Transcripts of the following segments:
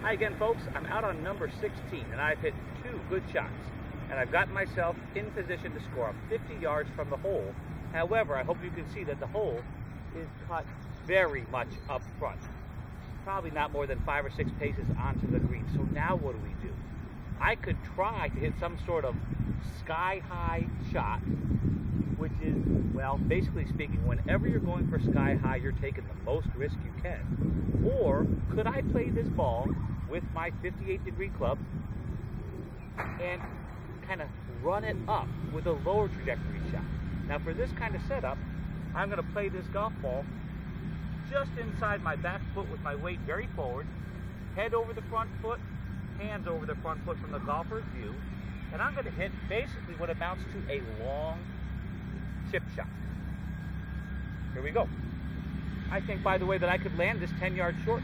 Hi again, folks. I'm out on number 16, and I've hit 2 good shots. And I've gotten myself in position to score 50 yards from the hole. However, I hope you can see that the hole is cut very much up front. Probably not more than 5 or 6 paces onto the green. So now what do? I could try to hit some sort of sky-high shot, which is, well, basically speaking, whenever you're going for sky-high, you're taking the most risk you can. Or could I play this ball with my 58-degree club and kind of run it up with a lower trajectory shot? Now for this kind of setup, I'm going to play this golf ball just inside my back foot with my weight very forward, head over the front foot, hands over the front foot from the golfer's view, and I'm going to hit basically what amounts to a long chip shot. Here we go. I think, by the way, that I could land this 10 yards short.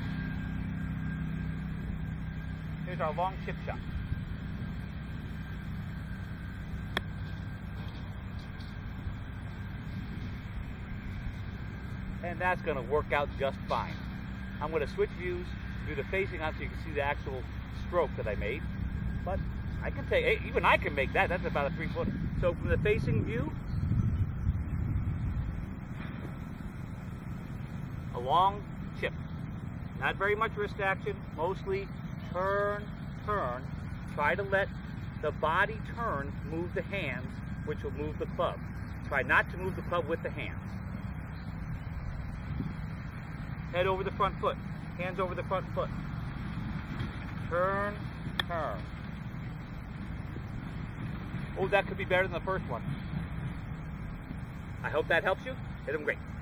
Here's our long chip shot. And that's going to work out just fine. I'm going to switch views, do the facing on so you can see the actual stroke that I made. But I can take, even I can make that. That's about a 3-footer. So from the facing view, a long chip. Not very much wrist action, mostly turn, turn. Try to let the body turn, move the hands, which will move the club. Try not to move the club with the hands. Head over the front foot, hands over the front foot. Turn, turn. Oh, that could be better than the first one. I hope that helps you. Hit them great.